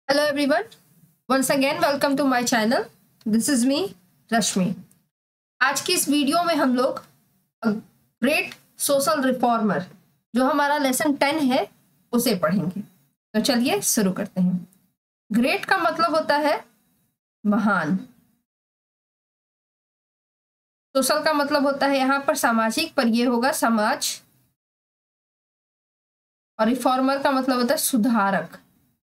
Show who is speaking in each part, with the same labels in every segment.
Speaker 1: Hello everyone. Once again welcome to my channel. This is me रश्मि। आज की इस video में हम लोग ग्रेट सोशल रिफॉर्मर जो हमारा लेसन 10 है उसे पढ़ेंगे। तो चलिए शुरू करते हैं। ग्रेट का मतलब होता है महान। सोशल का मतलब होता है यहाँ पर सामाजिक, पर ये होगा समाज। और रिफॉर्मर का मतलब होता है सुधारक।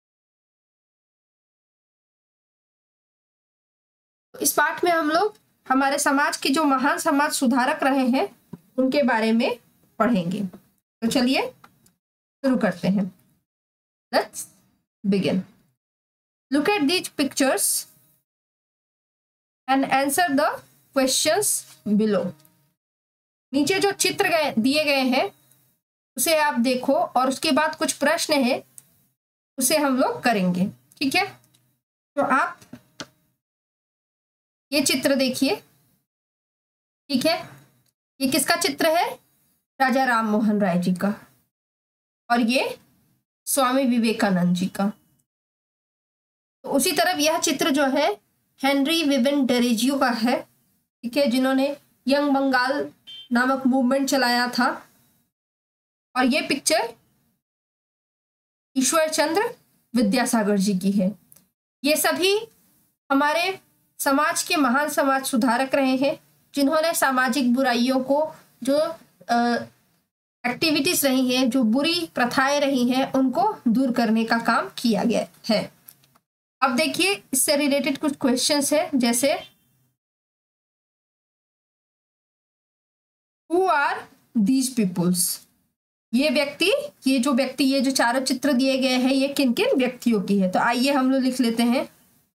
Speaker 1: इस पाठ में हम लोग हमारे समाज के जो महान समाज सुधारक रहे हैं उनके बारे में पढ़ेंगे। तो चलिए शुरू करते हैं। Let's begin. Look at these pictures and answer the questions below. नीचे जो चित्र दिए गए हैं उसे आप देखो और उसके बाद कुछ प्रश्न है उसे हम लोग करेंगे। ठीक है, तो आप ये चित्र देखिए। ठीक है, ये किसका चित्र है? राजा राम मोहन राय जी का, और ये स्वामी विवेकानंद जी का। तो उसी तरफ यह चित्र जो है हेनरी विवेन डेरेजियो का है। ठीक है, जिन्होंने यंग बंगाल नामक मूवमेंट चलाया था। और ये पिक्चर ईश्वर चंद्र विद्यासागर जी की है। ये सभी हमारे समाज के महान समाज सुधारक रहे हैं जिन्होंने सामाजिक बुराइयों को, जो एक्टिविटीज रही हैं, जो बुरी प्रथाएं रही हैं, उनको दूर करने का काम किया गया है। अब देखिए इससे रिलेटेड कुछ क्वेश्चंस है, जैसे हु आर दीज पीपुल्स। ये जो चारों चित्र दिए गए हैं ये किन किन व्यक्तियों की है। तो आइए हम लोग लिख लेते हैं।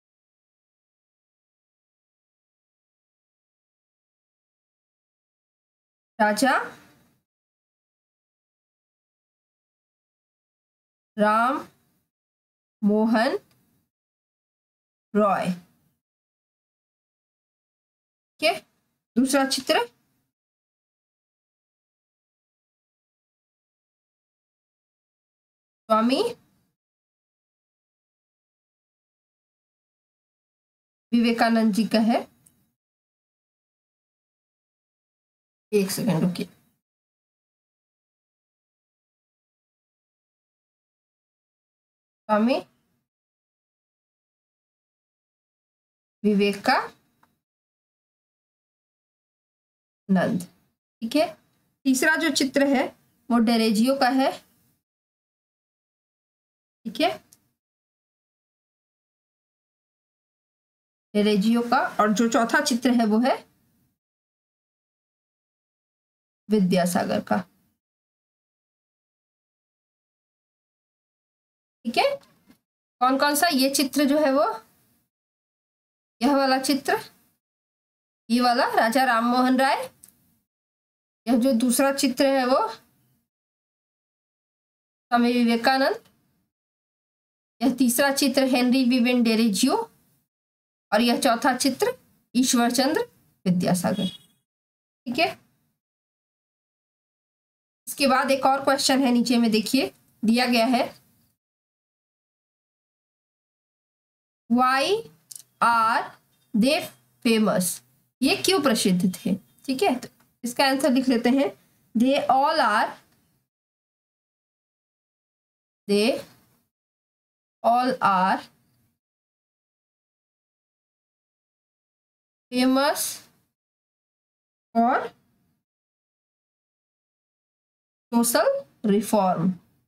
Speaker 1: राजा राम मोहन रॉय। ठीक है, दूसरा चित्र स्वामी विवेकानंद जी का है। एक सेकंड रुकिए। स्वामी विवेकानंद। ठीक है, तीसरा जो चित्र है वो डेरेजियो का है। ठीक है, डेरेजियो का। और जो चौथा चित्र है वो है विद्यासागर का। ठीक है, कौन कौन सा? ये चित्र जो है वो, यह वाला चित्र, ये वाला राजा राम मोहन राय। यह जो दूसरा चित्र है वो स्वामी विवेकानंद। यह तीसरा चित्र हेनरी विवेन डेरेजियो, और यह चौथा चित्र ईश्वर चंद्र विद्यासागर। ठीक है, इसके बाद एक और क्वेश्चन है, नीचे में देखिए दिया गया है, वाई आर दे फेमस। ये क्यों प्रसिद्ध थे? ठीक है, तो इसका आंसर लिख लेते हैं। They all are famous for social reform.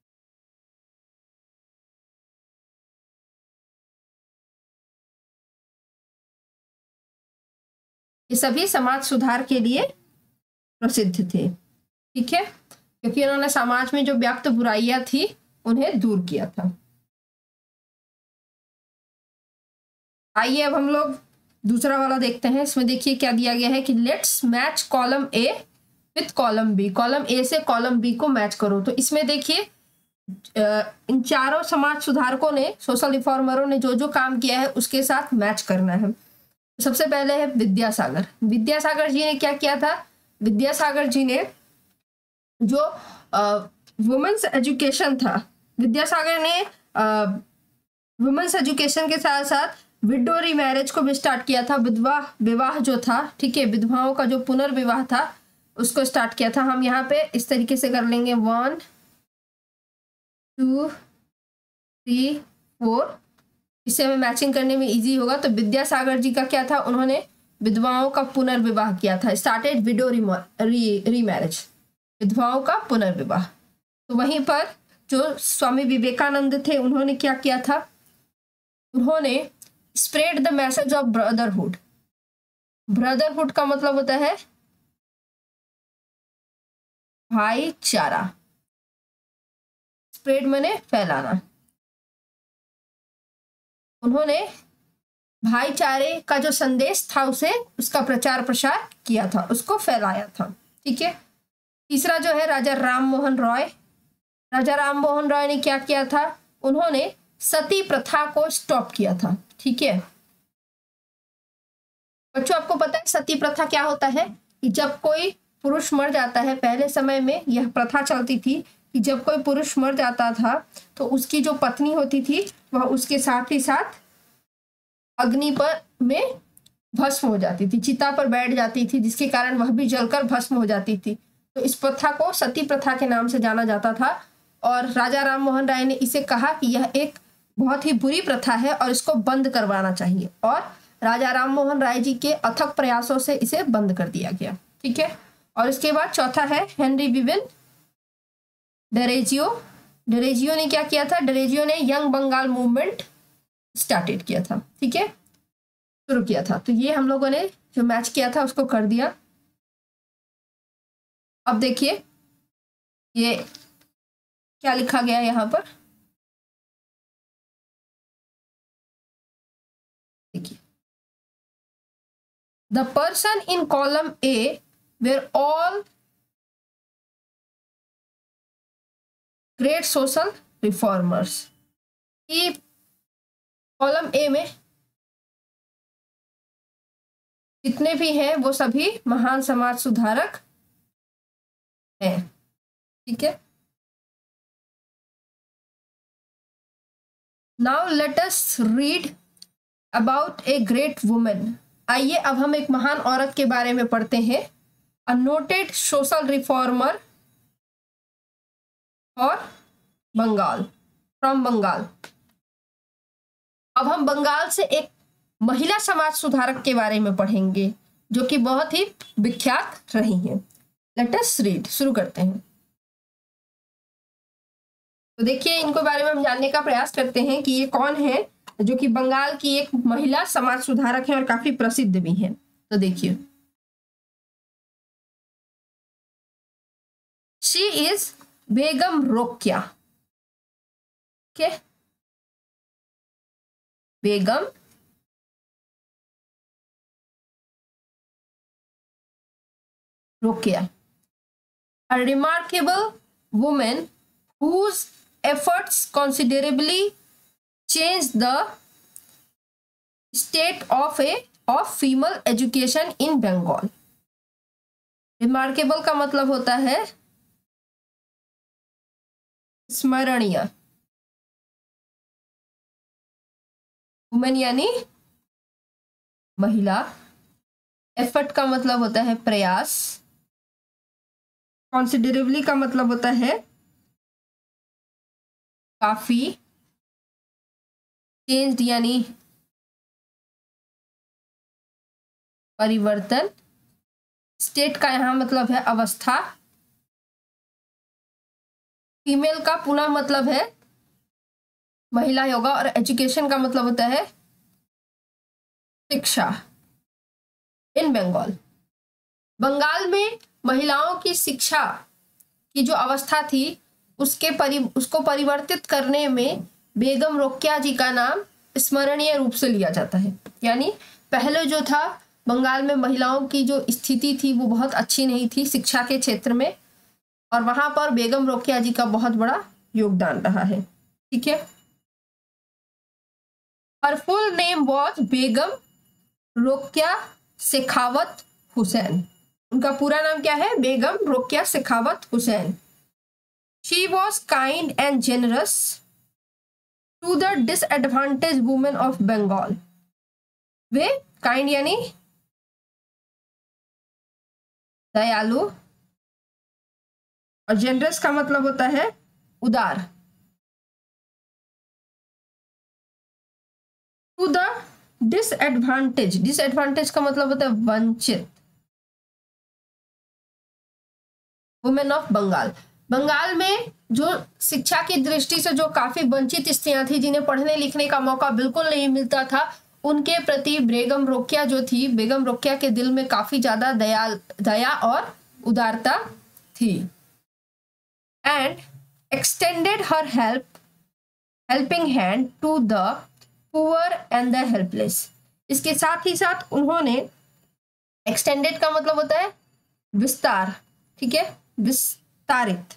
Speaker 1: ये सभी समाज सुधार के लिए प्रसिद्ध थे। ठीक है, क्योंकि उन्होंने समाज में जो व्याप्त बुराइयां थी उन्हें दूर किया था। आइए अब हम लोग दूसरा वाला देखते हैं। इसमें देखिए क्या दिया गया है कि let's match column A with column B. Column A से कॉलम बी को मैच करो। तो इसमें देखिए इन चारों समाज सुधारकों ने, सोशल रिफॉर्मरों ने जो जो काम किया है उसके साथ मैच करना है। सबसे पहले है विद्यासागर। विद्यासागर जी ने क्या किया था? विद्यासागर जी ने जो वुमेन्स एजुकेशन था, विद्यासागर ने वुमेन्स एजुकेशन के साथ साथ विडो रीमैरिज को भी स्टार्ट किया था। विधवा विवाह जो था, ठीक है, विधवाओं का जो पुनर्विवाह था उसको स्टार्ट किया था। हम यहाँ पे इस तरीके से कर लेंगे 1 2 3 4, इससे हमें मैचिंग करने में इजी होगा। तो विद्यासागर जी का क्या था, उन्होंने विधवाओं का पुनर्विवाह किया था, स्टार्टेड विडो रीमैरिज, विधवाओं का पुनर्विवाह। तो वहीं पर जो स्वामी विवेकानंद थे उन्होंने क्या किया था, उन्होंने spread the message of brotherhood. Brotherhood का मतलब होता है भाईचारा, स्प्रेड माने फैलाना। उन्होंने भाईचारे का जो संदेश था उसे, उसका प्रचार प्रसार किया था, उसको फैलाया था, ठीक है। तीसरा जो है राजा राम मोहन रॉय। राजा राम मोहन रॉय ने क्या किया था, उन्होंने सती प्रथा को स्टॉप किया था, ठीक है। बच्चों आपको पता है सती प्रथा क्या होता है, कि जब कोई पुरुष मर जाता है, पहले समय में यह प्रथा चलती थी कि जब कोई पुरुष मर जाता था तो उसकी जो पत्नी होती थी वह उसके साथ ही साथ अग्नि पर में भस्म हो जाती थी, चिता पर बैठ जाती थी, जिसके कारण वह भी जलकर भस्म हो जाती थी। तो इस प्रथा को सती प्रथा के नाम से जाना जाता था और राजा राम मोहन राय ने इसे कहा कि यह एक बहुत ही बुरी प्रथा है और इसको बंद करवाना चाहिए, और राजा राम मोहन राय जी के अथक प्रयासों से इसे बंद कर दिया गया, ठीक है। और इसके बाद चौथा है हेनरी विविन डेरेजियो। डेरेजियो ने क्या किया था, डेरेजियो ने यंग बंगाल मूवमेंट स्टार्टेड किया था, ठीक है, शुरू किया था। तो ये हम लोगों ने जो मैच किया था उसको कर दिया। अब देखिए ये क्या लिखा गया है यहाँ पर, देखिए the person in column A were all great social reformers. कि कॉलम ए में जितने भी हैं वो सभी महान समाज सुधारक हैं, ठीक है। Now let us read about a great woman. आइए अब हम एक महान औरत के बारे में पढ़ते हैं। अ नोटेड सोशल रिफॉर्मर और बंगाल, फ्रॉम बंगाल। अब हम बंगाल से एक महिला समाज सुधारक के बारे में पढ़ेंगे जो कि बहुत ही विख्यात रही हैं। लेट अस रीड, शुरू करते हैं। तो देखिए इनको बारे में हम जानने का प्रयास करते हैं कि ये कौन है, जो कि बंगाल की एक महिला समाज सुधारक है और काफी प्रसिद्ध भी है। तो देखिए she is Begum Rokeya, okay, Begum Rokeya, a remarkable woman whose efforts considerably changed the state of female education in Bengal। remarkable का मतलब होता है स्मरणीय, वुमेन यानी महिला, एफर्ट का मतलब होता है प्रयास, कॉन्सिडरेबली का मतलब होता है काफी, चेंज्ड यानी परिवर्तन, स्टेट का यहां मतलब है अवस्था, फीमेल का पुनः मतलब है महिला होगा, और एजुकेशन का मतलब होता है शिक्षा। इन बंगाल, बंगाल में महिलाओं की शिक्षा की जो अवस्था थी उसको परिवर्तित करने में बेगम रोकेया जी का नाम स्मरणीय रूप से लिया जाता है। यानी पहले जो था बंगाल में महिलाओं की जो स्थिति थी वो बहुत अच्छी नहीं थी शिक्षा के क्षेत्र में, और वहां पर बेगम रोकेया जी का बहुत बड़ा योगदान रहा है, ठीक है। Her full name was Begum Rokeya Sakhawat Hossain. उनका पूरा नाम क्या है, Begum Rokeya Sakhawat Hossain. She was kind and generous to the disadvantage women of Bengal. वे काइंड यानी दयालु, और जेनरस का मतलब होता है उदार। टू द डिसएडवांटेज, डिसएडवांटेज का मतलब होता है वंचित, वुमेन ऑफ बंगाल। बंगाल में जो शिक्षा की दृष्टि से जो काफी वंचित स्त्रियां थी, जिन्हें पढ़ने लिखने का मौका बिल्कुल नहीं मिलता था, उनके प्रति बेगम रोकेया जो थी, बेगम रोकेया के दिल में काफी ज्यादा दया और उदारता थी। And extended her helping hand to the poor and the helpless. इसके साथ ही साथ उन्होंने, एक्सटेंडेड का मतलब होता है विस्तार, ठीक है, विस्तारित।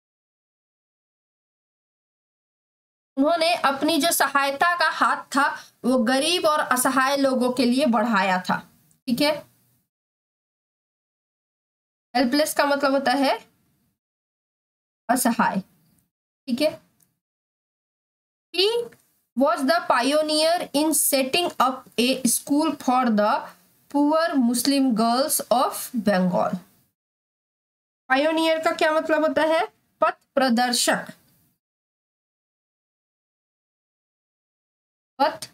Speaker 1: उन्होंने अपनी जो सहायता का हाथ था वो गरीब और असहाय लोगों के लिए बढ़ाया था, ठीक है। हेल्पलेस का मतलब होता है असहाय, ठीक है। He was the pioneer in setting up a school for the poor Muslim girls of Bengal. Pioneer का क्या मतलब होता है? पथ प्रदर्शक, पथ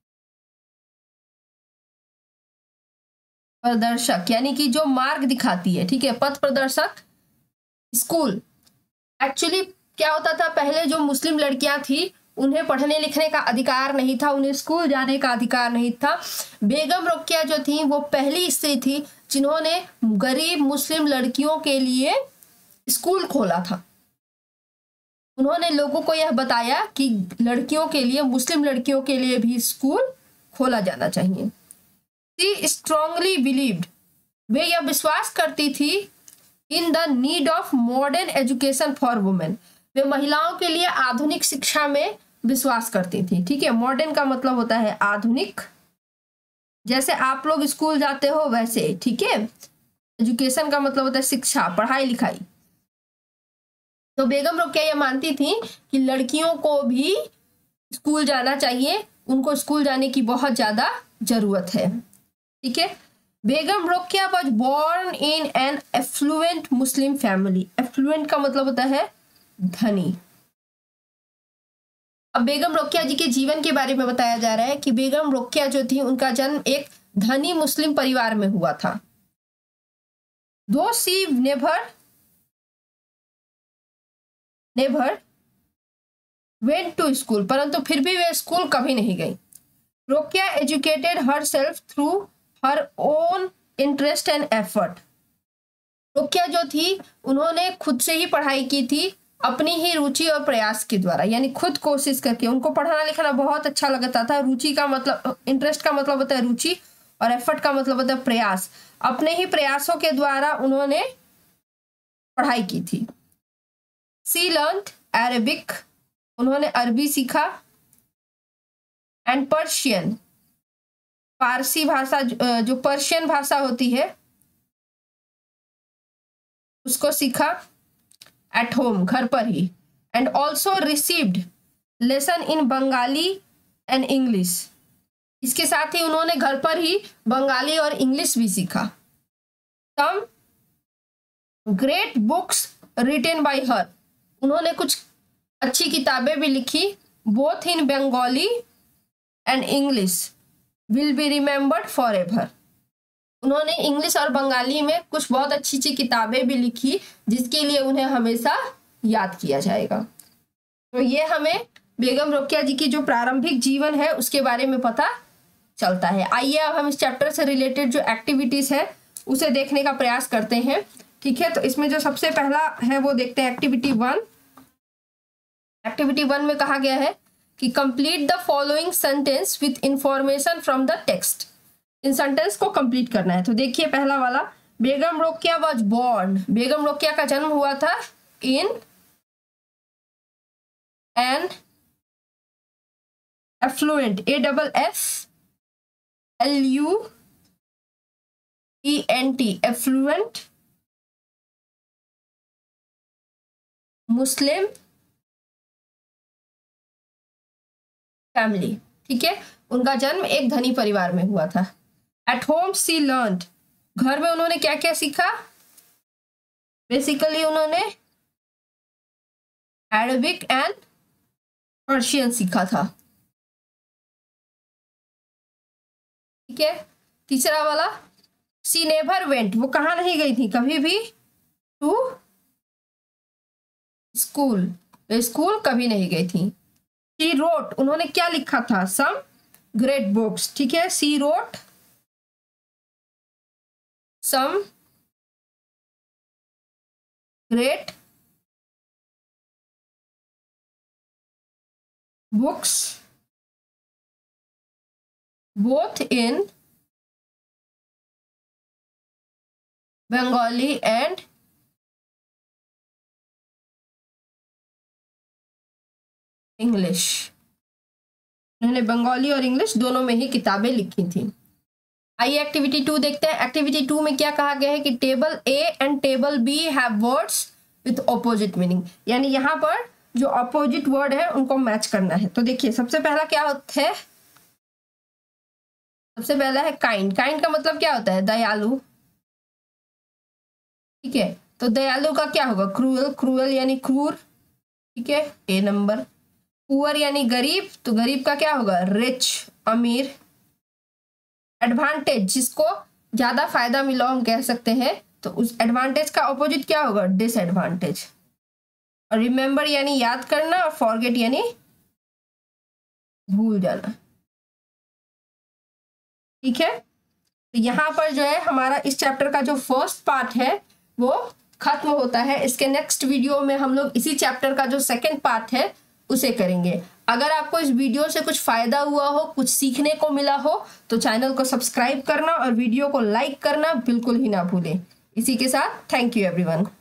Speaker 1: प्रदर्शक यानी कि जो मार्ग दिखाती है, ठीक है, पथ प्रदर्शक स्कूल। एक्चुअली क्या होता था, पहले जो मुस्लिम लड़कियां थी उन्हें पढ़ने लिखने का अधिकार नहीं था, उन्हें स्कूल जाने का अधिकार नहीं था। बेगम रोकेया जो थी वो पहली स्त्री थी जिन्होंने गरीब मुस्लिम लड़कियों के लिए स्कूल खोला था। उन्होंने लोगों को यह बताया कि लड़कियों के लिए, मुस्लिम लड़कियों के लिए भी स्कूल खोला जाना चाहिए। शी स्ट्रांगली बिलीव्ड, वे यह विश्वास करती थी, in the need of modern education for women, वे महिलाओं के लिए आधुनिक शिक्षा में विश्वास करती थी, ठीक है। मॉडर्न का मतलब होता है आधुनिक, जैसे आप लोग स्कूल जाते हो वैसे, ठीक है। एजुकेशन का मतलब होता है शिक्षा, पढ़ाई लिखाई। तो बेगम रोकेया ये मानती थी कि लड़कियों को भी स्कूल जाना चाहिए, उनको स्कूल जाने की बहुत ज्यादा जरूरत है, ठीक है। Begum Rokeya was born in an affluent Muslim family. Affluent का मतलब होता है धनी। अब बेगम रोकेया जी के जीवन के बारे में बताया जा रहा है कि बेगम रोकेया जो थी उनका जन्म एक धनी मुस्लिम परिवार में हुआ था। Though she never went to school, परंतु फिर भी वे स्कूल कभी नहीं गई। Rokeya educated herself through her own interest and effort. Rokeya जो थी उन्होंने खुद से ही पढ़ाई की थी, अपनी ही रुचि और प्रयास के द्वारा, यानी खुद कोशिश करके। उनको पढ़ना लिखना बहुत अच्छा लगता था। रुचि का मतलब, इंटरेस्ट का मतलब होता है रुचि, और एफर्ट का मतलब होता है प्रयास। अपने ही प्रयासों के द्वारा उन्होंने पढ़ाई की थी। शी लर्न्ड अरेबिक, उन्होंने अरबी सीखा, एंड पर्शियन, पारसी भाषा, जो पर्शियन भाषा होती है उसको सीखा एट होम, घर पर ही। And also received lesson in Bengali and English, इसके साथ ही उन्होंने घर पर ही बंगाली और इंग्लिश भी सीखा। Some great books written by her, उन्होंने कुछ अच्छी किताबें भी लिखी। Both in Bengali and English will be remembered forever, उन्होंने इंग्लिश और बंगाली में कुछ बहुत अच्छी अच्छी किताबें भी लिखी जिसके लिए उन्हें हमेशा याद किया जाएगा। तो ये हमें बेगम रोकेया जी की जो प्रारंभिक जीवन है उसके बारे में पता चलता है। आइए अब हम इस चैप्टर से रिलेटेड जो एक्टिविटीज है उसे देखने का प्रयास करते हैं, ठीक है। तो इसमें जो सबसे पहला है वो देखते हैं एक्टिविटी 1। एक्टिविटी 1 में कहा गया है कि complete the following sentence with information from the text. इन सेंटेंस को कंप्लीट करना है। तो देखिए पहला वाला, बेगम रोकेया वाज बोर्न, बेगम रोकेया का जन्म हुआ था in an affluent, AFFLUENT, affluent Muslim family, ठीक है। उनका जन्म एक धनी परिवार में हुआ था। एट होम शी लर्नड, घर में उन्होंने क्या क्या सीखा? बेसिकली उन्होंने अरबिक एंड पर्शियन सीखा था, ठीक है। तीसरा वाला, शी नेवर वेंट, वो कहाँ नहीं गई थी कभी भी, टू स्कूल, स्कूल कभी नहीं गई थी। शी रोट, उन्होंने क्या लिखा था? सम ग्रेट बुक्स, ठीक है। She wrote some great books both in Bengali and English. उन्होंने बंगाली और इंग्लिश दोनों में ही किताबें लिखी थी। आइए एक्टिविटी 2 देखते हैं। एक्टिविटी 2 में क्या कहा गया है कि table A and table B have words with opposite meaning, यानी यहाँ पर जो ऑपोजिट वर्ड है उनको मैच करना है। तो देखिए सबसे पहला क्या होता है, सबसे पहला है काइंड। काइंड का मतलब क्या होता है? दयालु, ठीक है। तो दयालु का क्या होगा? क्रूअल, क्रूअल यानी क्रूर, ठीक है, ए नंबर। पुअर यानी गरीब, तो गरीब का क्या होगा? रिच, अमीर। एडवांटेज, जिसको ज्यादा फायदा मिला हम कह सकते हैं, तो उस एडवांटेज का ऑपोजिट क्या होगा? डिसएडवांटेज। और रिमेंबर यानी याद करना, और फॉरगेट यानी भूल जाना, ठीक है। तो यहाँ पर जो है हमारा इस चैप्टर का जो फर्स्ट पार्ट है वो खत्म होता है। इसके नेक्स्ट वीडियो में हम लोग इसी चैप्टर का जो सेकंड पार्ट है उसे करेंगे। अगर आपको इस वीडियो से कुछ फायदा हुआ हो, कुछ सीखने को मिला हो, तो चैनल को सब्सक्राइब करना और वीडियो को लाइक करना बिल्कुल ही ना भूलें। इसी के साथ थैंक यू एवरीवन।